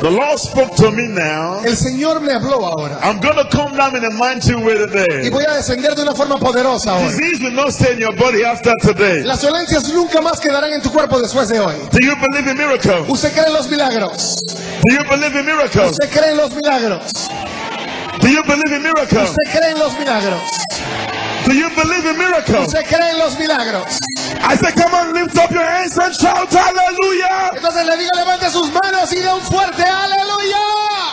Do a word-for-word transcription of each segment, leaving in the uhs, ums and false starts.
The Lord spoke to me now. El Señor me habló ahora. I'm going to come down in a mighty way Y today. voy a descender de una forma poderosa hoy. Disease will not stay in your body after today. Las dolencias nunca más quedarán en tu cuerpo después de hoy. Do you believe in miracles? ¿Usted cree en los milagros? Do you believe in miracles? ¿Usted cree en los milagros? Do you believe in miracles? ¿Usted cree en los milagros? Do you believe in miracles? ¿Usted cree en los milagros? I said, come on, lift up your hands and shout hallelujah. Entonces le digo, levante sus manos y dé un fuerte aleluya.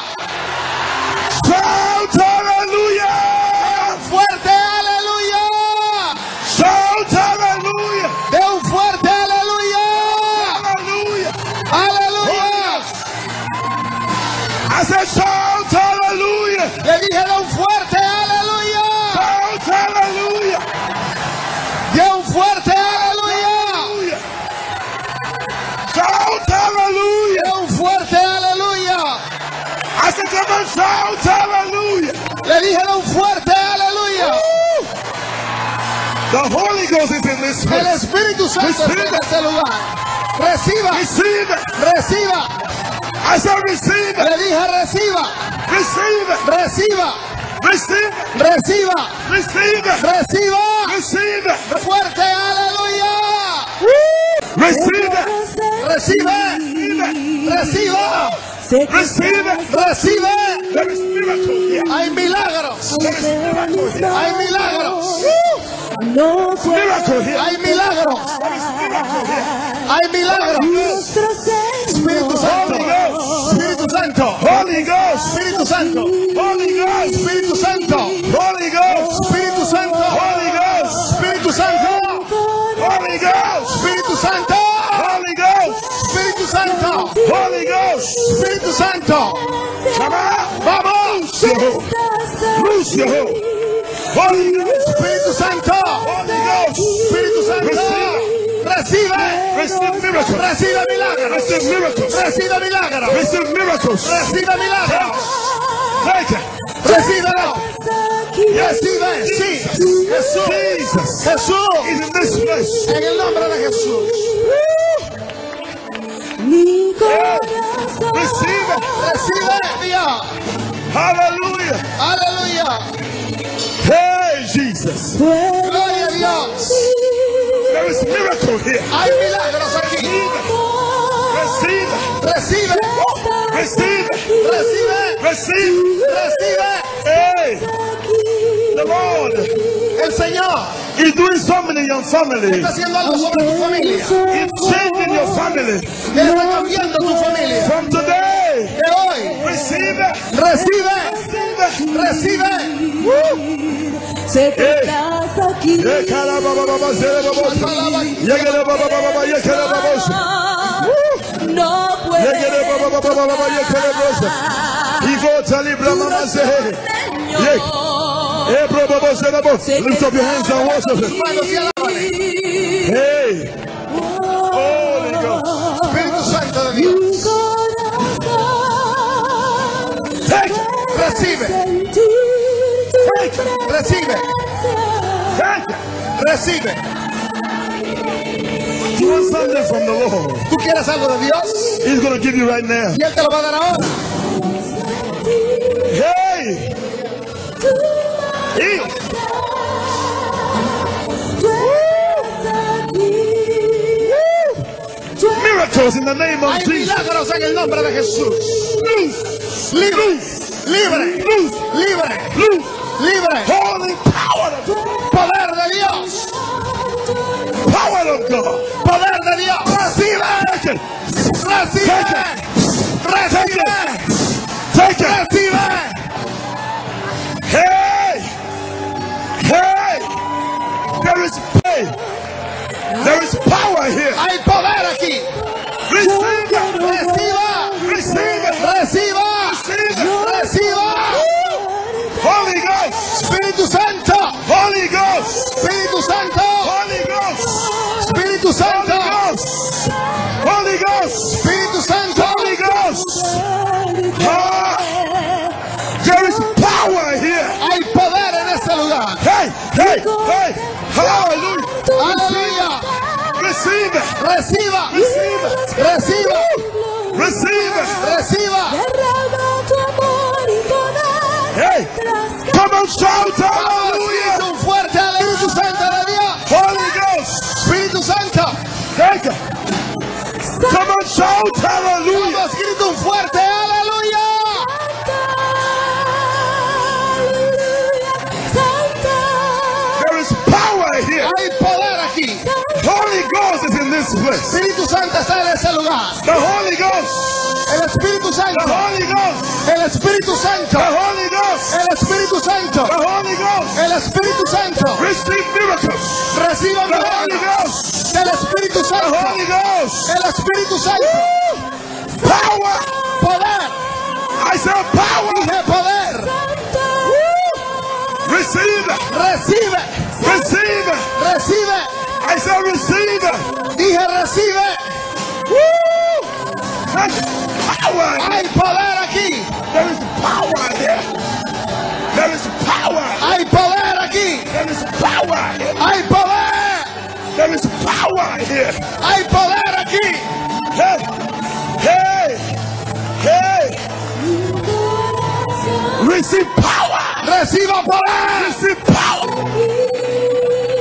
Shout hallelujah. Un fuerte aleluya. Shout hallelujah. De un fuerte aleluya. Hallelujah. Aleluya. I said, shout hallelujah. Le dije, de un fuerte aleluya. Shout hallelujah. De un fuerte aleluya. Hallelujah. Shout hallelujah. De un fuerte aleluya. I said, come on, shout hallelujah. Le dije, de un fuerte aleluya. Woo. The Holy Ghost is in this El place. Espíritu Santo está en este lugar. Reciba, Receive it. reciba. I said, receive it. Le dije, reciba, Receive it. reciba, Receive it. reciba, Receive it. reciba. Receive it. Fuerte aleluya. Receive it. Recibe, reciba, Receive it. recibe. There is miracle here. Hay milagros, There is miracle here. hay milagros, Miracle here. hay milagros, There is miracle here. hay milagros. Espíritu Santo, Espíritu Santo, Holy Ghost. Espíritu Santo, Holy Ghost. Espíritu Santo, Holy Ghost. Espíritu Santo, Holy Ghost. Espíritu Santo, Holy Ghost. Espíritu Santo, Holy Ghost. Espíritu Santo, Holy Ghost. Espíritu Santo. Come on. Vamos, Loose your hold. Loose your hold. Holy Ghost. Espíritu Santo, Holy Ghost. Espíritu Santo. Recibe, Receive miracles. recibe milagros, Receive miracles. recibe milagros, Receive miracles. recibe milagros, Take it. recíbelo, recibe, sí, Jesús, Jesus Jesús, is in this place. en el nombre de Jesús. Receive it. Recibe, Dios, Hallelujah. aleluya, Hey, Jesus. gloria a Dios. There is miracle here. Hay milagros aquí. Receive it. Recibe, Receive it. recibe, Receive. recibe. Hey, the Lord El Señor is doing something in your family. está haciendo algo sobre tu familia. He's changing your family. Él está cambiando tu familia. From today, De hoy, receive it. recibe, recibe. Sé que estás aquí. Yeah, caramba, baba, baba, zere, baba, yegere, baba, baba, baba, yekere, baba, No puedes. yegere, baba, baba, baba, baba, yekere, baba. Ivo, tali, brahma, masehe. Yeah. Hey, bro, baba, zere, baba. Lift up your hands and worship him. Manos y alábale. Hey, Holy Ghost. Espíritu Santo de Dios. Take it. Recibe, Take it. recibe, Take it. recibe. You want something from the Lord? ¿Tú quieres algo de Dios? He's going to give you right now. Y Él te lo va a dar ahora. Hey, heal. Miracles in the name of Hay Jesus. milagros en el nombre de Jesús. Libre, libre, libre, libre. Holy power of God. Poder de Dios, Power of God. poder de Dios. Recibe, Take it. recibe, recibe, Take it. recibe. Hey. Hey. There is pain. There is power here. Hay poder aquí. Receive it. Reciba, Receive it. reciba, Receive it. reciba. Holy Ghost. Espíritu Santo, Holy Ghost. Espíritu Santo, Holy Ghost. Espíritu Holy Santo, Ghost. Holy Ghost. Espíritu Santo. Holy Ghost. Ah, there is power here. Hay poder en este lugar. Hey, hey, hey. Hallelujah. Aleluya. Receive it. Reciba, Receive it. reciba, Receive it. reciba, shout hallelujah. Grita un fuerte aleluya. Espíritu Santo de Dios. Holy Ghost. Espíritu Santo. Thank you. Come on, shout hallelujah. Vamos, grita un fuerte aleluya. There is power here. Hay poder aquí. Holy Ghost is in this place. Espíritu Santo está en ese lugar. The Holy Ghost. El Espíritu The Santo. Holy Ghost. El Espíritu Santo. The Holy Ghost. El Espíritu Santo. The Holy Ghost. El Espíritu Santo. Receive miracles. Reciban The Holy milagros Ghost. del Espíritu The Santo. Holy Ghost. El Espíritu Santo. Power. Poder. I said power. Dije poder. Receive. Recibe. Receive. Recibe. I said receive. Dije recibe. That's power. Hay poder aquí. There is power there. There is power. Hay poder aquí. There is power here. Hay poder. There is power here. Hay poder aquí. Hey, hey, hey. Receive power. Reciba poder. Receive power.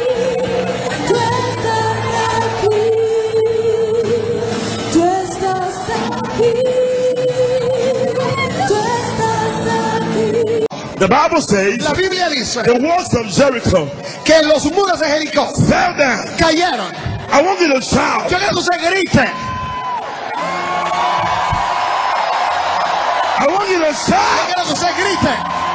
The Bible says La Biblia dice the walls of Jericho que los muros de Jericó fell down. cayeron. I want you to shout. Yo quiero que usted grite. I want you to Yo shout. quiero que usted grite.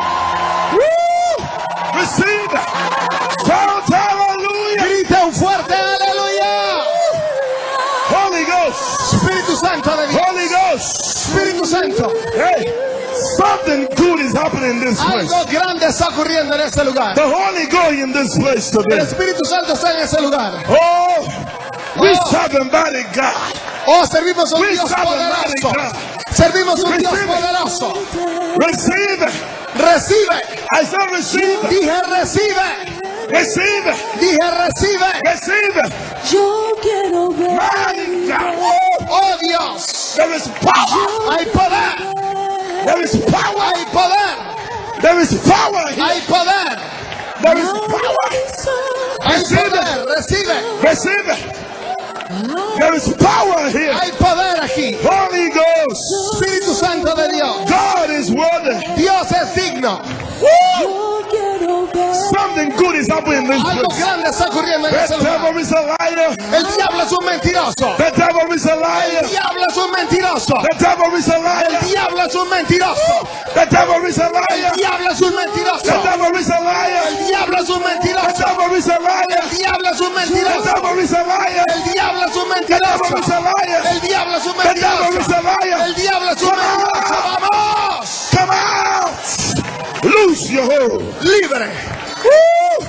Woo! Receive that. Shout hallelujah. Grite un fuerte aleluya. Holy Ghost. Espíritu Santo de Dios. Holy Ghost. Espíritu Santo. Hey, something good is happening in this place. Algo grande está ocurriendo en este lugar. The Holy Ghost in this place El today. Espíritu Santo está en ese lugar. Oh, we Oh. serve a mighty God. Oh, servimos a un We Dios serve a mighty poderoso. God. Servimos a un Dios Receive it. poderoso. Receive it. Recibe. I said receive it. Dije recibe. Receive it. Dije recibe. Receive it. Yo quiero ver. Mighty God. Oh Dios. There is power. Hay poder. There is power. Hay poder. There is power here. Hay poder. There is power. Hay Receive poder. it. Recibe. Receive it. There is power here. Hay poder aquí. Holy Ghost. Espíritu Santo de Dios. God is worthy. Dios es digno. Yo quiero ver. Something good is happening in this Algo place. grande está ocurriendo en The ese lugar. devil is a liar. El diablo es un mentiroso. The devil is a El liar. diablo es un mentiroso. The devil is a El liar. diablo es un mentiroso. The devil is a El liar. diablo es un The mentiroso. devil is a liar. El diablo es un The mentiroso. devil is a liar. El diablo es un The mentiroso. devil is a liar. El diablo es un The devil mentiroso. is a liar. El diablo es un The devil is mentiroso. a liar. El diablo es un mentiroso. ¡Vamos! Come out. Loose your hold. Libre. Woo!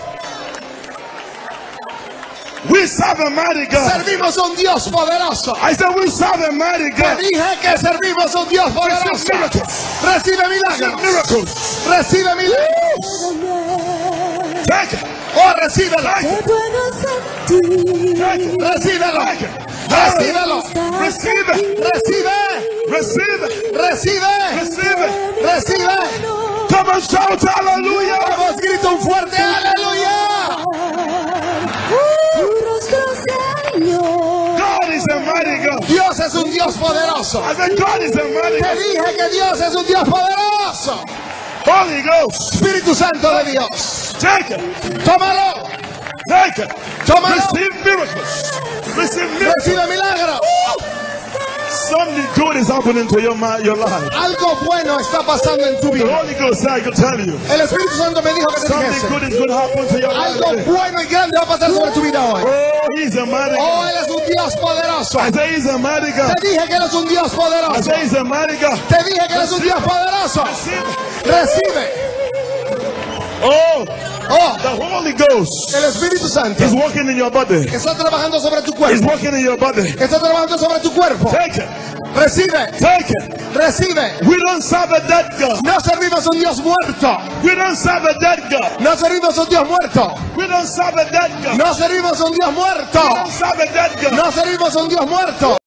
We serve a mighty God. Servimos a un Dios poderoso. I said we serve a mighty Te God. dije que servimos a un Dios poderoso. Recibe milagros. Miracles. Recibe milagros. Take it. Oh, recíbelo. Qué bueno sentir. Take it. Recíbelo. Take it. Recíbelo. Receive it. Recibe. Receive it. Recibe. Receive it. Recibe. Come and shout hallelujah. Vamos, grita un fuerte aleluya. Tu rostro, Señor. God is a mighty God. Dios es un Dios poderoso. I said God is a mighty Te God. dije que Dios es un Dios poderoso. Holy Ghost. Espíritu Santo de Dios. Take it. Tómalo. Take it. Tómalo. Receive miracles. Receive miracles. Recibe milagros. Something good is happening to your, mi- your life. Algo bueno está pasando en tu The vida. Holy Ghost said I could tell you. El Espíritu Santo me dijo que te Something dijese. good is going to happen to your life. Algo today. bueno y grande va a pasar sobre tu vida hoy. Oh, he's a mighty Oh, God. Él es un Dios poderoso. I say he's a mighty God. Te dije que Él es un Dios I poderoso. say he's a mighty God. Te dije que Él es un Dios poderoso. Receive it. Recibe. Oh, Oh, the Holy Ghost el Espíritu Santo is working in your body. está trabajando sobre tu He's cuerpo. working in your body. Está trabajando sobre tu cuerpo. Take it. Recibe. Take it. Recibe. We don't serve a dead God. No servimos a un Dios muerto. We don't serve a dead God. No servimos a un Dios muerto. We don't serve a dead God. No servimos a un Dios muerto. We don't serve a dead God. No servimos a un Dios muerto.